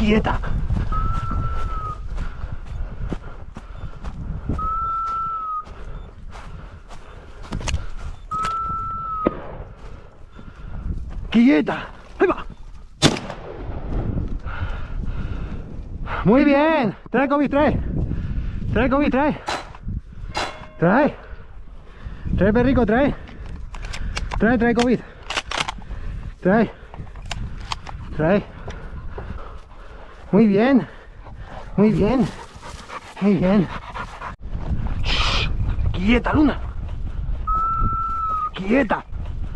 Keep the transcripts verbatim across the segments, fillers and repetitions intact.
quieta. Quieta. Ahí va. Muy bien. Trae COVID, trae. Trae COVID, trae. Trae. Trae, perrico, trae. Trae, trae COVID. Trae. Trae. Muy bien. Muy bien. Muy bien. Shh. Quieta, Luna. Quieta.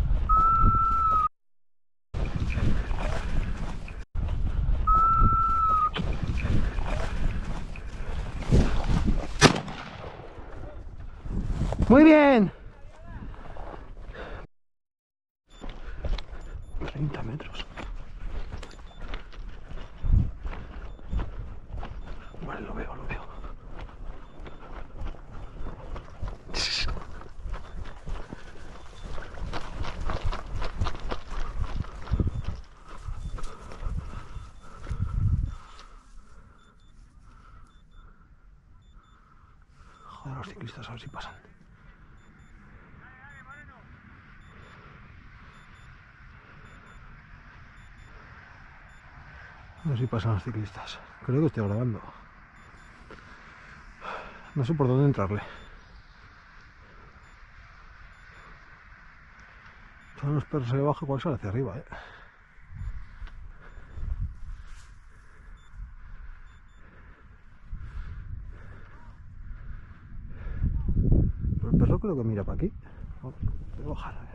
Muy bien. treinta metros. Vale, lo veo, lo veo. Joder, los ciclistas a ver si pasan. A ver si pasan los ciclistas. Creo que estoy grabando. No sé por dónde entrarle. Son los perros ahí abajo, ¿cuál sale hacia arriba, eh? Pero el perro creo que mira para aquí. Oh, voy a bajar, a ver.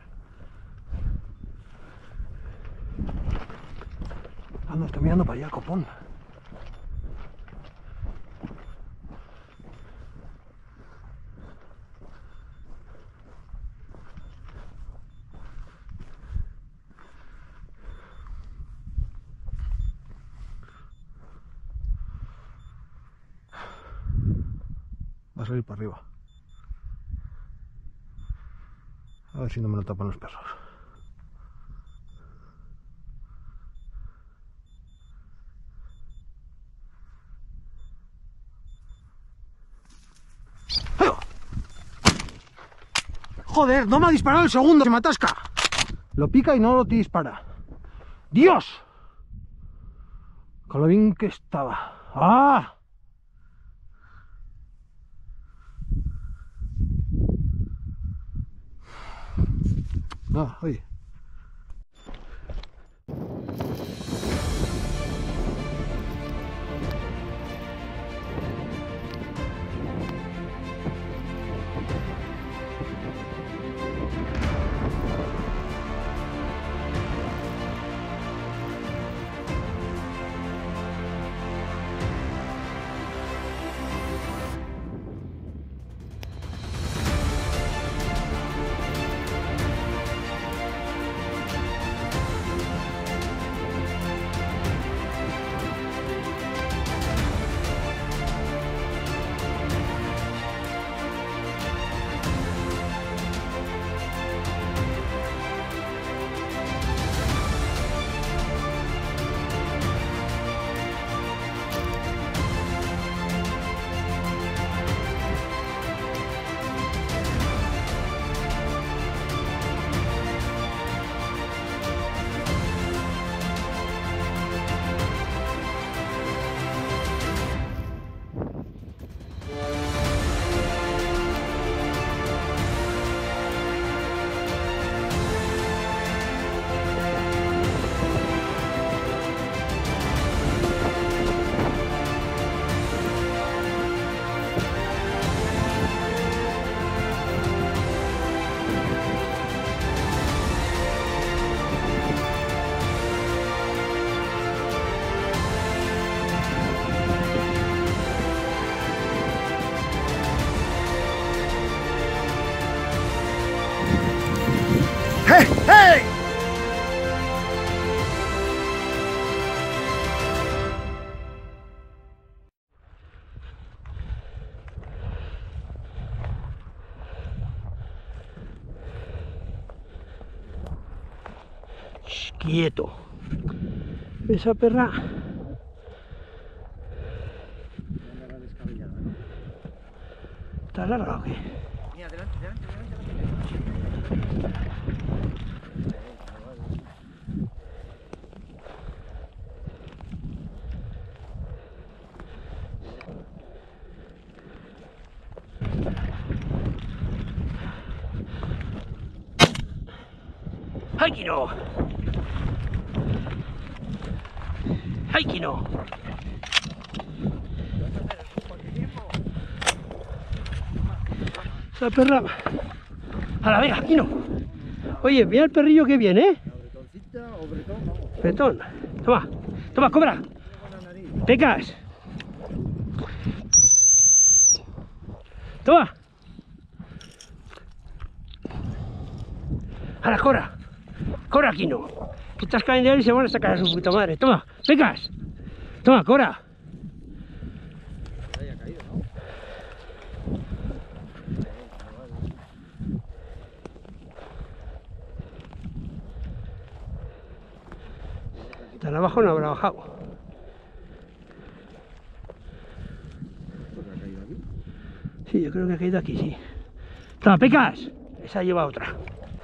Ah, no, está mirando para allá, copón. Va a salir para arriba. A ver si no me lo tapan los perros. Joder, no me ha disparado el segundo, se me atasca. Lo pica y no lo dispara. ¡Dios! Con lo bien que estaba. ¡Ah! Ah, oye. ¡Hey! ¡Hey! Shh, quieto. Esa perra ¿Está larga o qué? Mira, adelante, adelante, adelante. ¡Ay, que no! ¡Ay, que no! Esa perra... A la vega, aquí no. Oye, mira el perrillo que viene, ¿eh? Bretón. Toma, toma, cobra. Pecas. Toma. A la cobra. Cobra, aquí no. Que estás cayendo y se van a sacar a su puta madre. Toma, pecas. Toma, cobra. Tan abajo no habrá bajado. Sí, yo creo que ha caído aquí, sí. Toma, pecas. Esa lleva otra.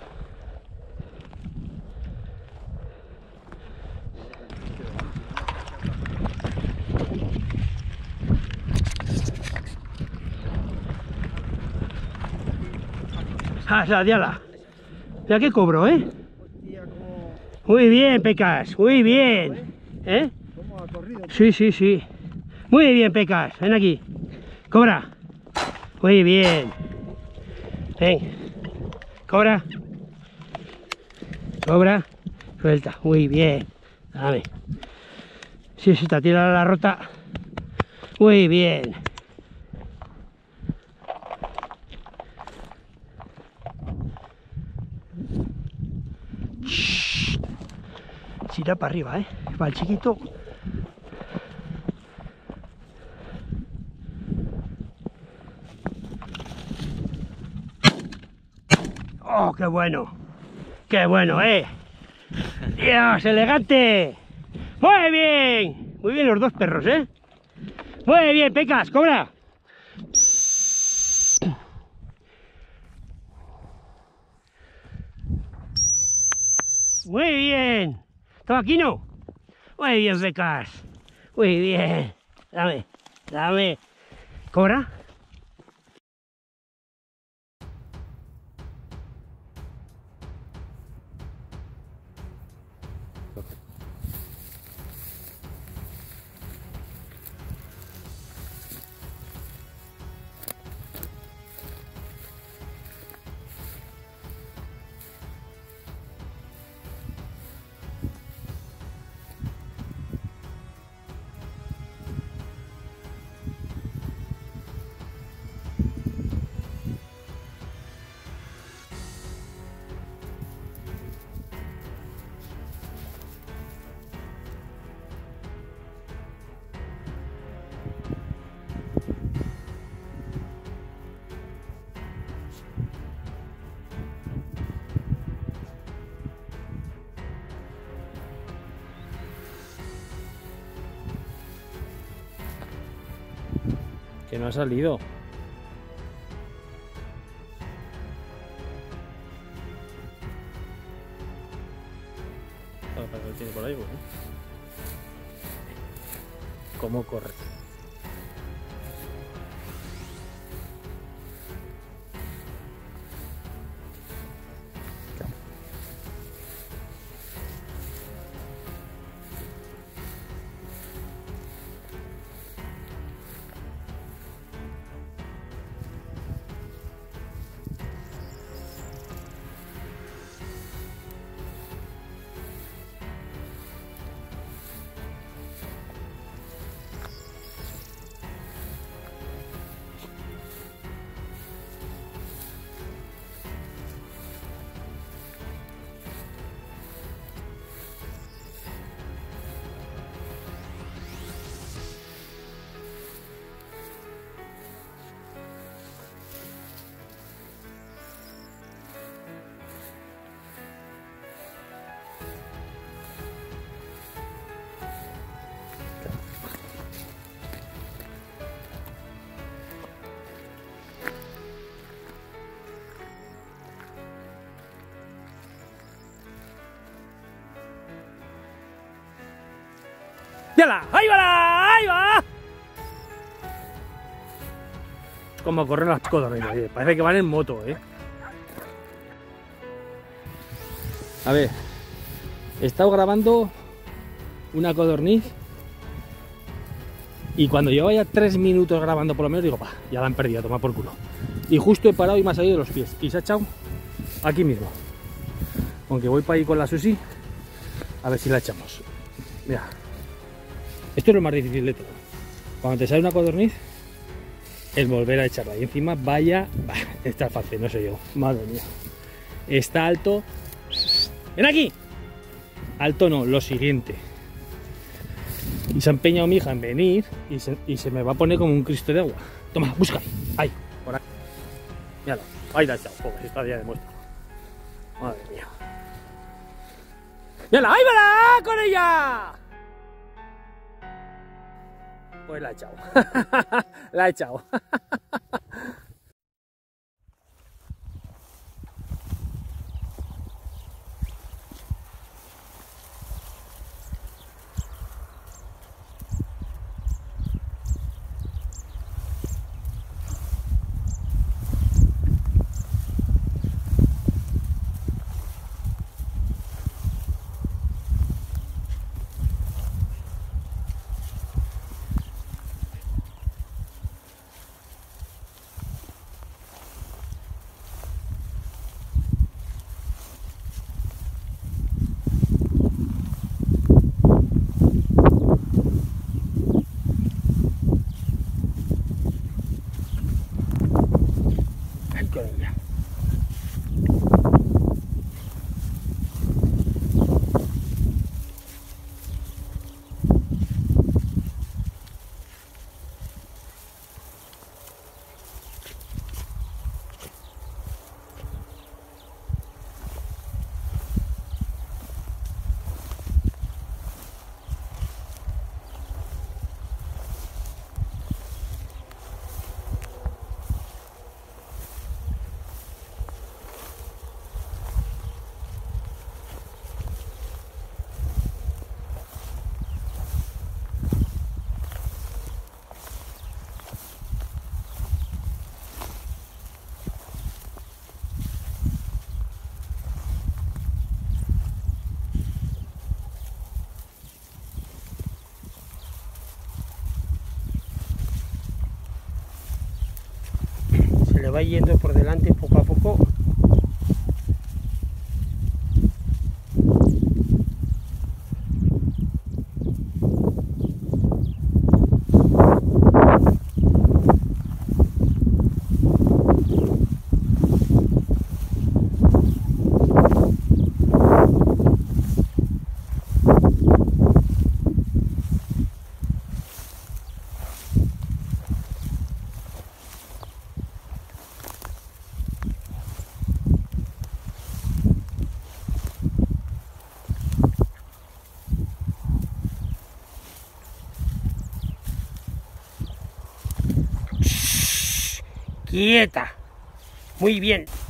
Ah, la diala. Mira que cobro, ¿eh? Muy bien, Pecas, muy bien. ¿Eh? Sí, sí, sí. Muy bien, Pecas, ven aquí. Cobra. Muy bien. Ven. Cobra. Cobra. Suelta. Muy bien. Dame. Sí, sí, te tira la rota. Muy bien. Si irá para arriba, ¿eh? Para el chiquito. ¡Oh, qué bueno! ¡Qué bueno, eh! ¡Dios, elegante! ¡Muy bien! Muy bien los dos perros, ¿eh? ¡Muy bien, Pecas! ¡Cobra! ¡Muy bien! ¿Toma aquí no? Muy bien, Pecas. Muy bien. Dame, dame. ¿Cobra? Que no ha salido. Ah, pero lo tiene por ahí, ¿no? ¿Cómo corre? ¡Mírala! ¡Ahí va! ¡Ahí va! Como corren las codornices, eh. Parece que van en moto, ¿eh? A ver, he estado grabando una codorniz y cuando llevaba ya tres minutos grabando por lo menos digo, pa, ya la han perdido, toma por culo. Y justo he parado y me ha salido de los pies y se ha echado aquí mismo. Aunque voy para ahí con la Susi, a ver si la echamos. Mira, esto es lo más difícil de todo. Cuando te sale una codorniz, es volver a echarla. Y encima, vaya, bah, está fácil, no sé yo. Madre mía. Está alto. ¡Ven aquí! Alto no, lo siguiente. Y se ha empeñado mi hija en venir y se, y se me va a poner como un Cristo de agua. Toma, busca ahí. Ahí, por ahí. Míralo. Ahí la he echado. Joder, está ya de muestra. Madre mía. ¡Mírala! ¡Ahí va! ¡Con ella! Pues la he echado. La he echado. Le va yendo por delante poco a poco. Quieta. Muy bien.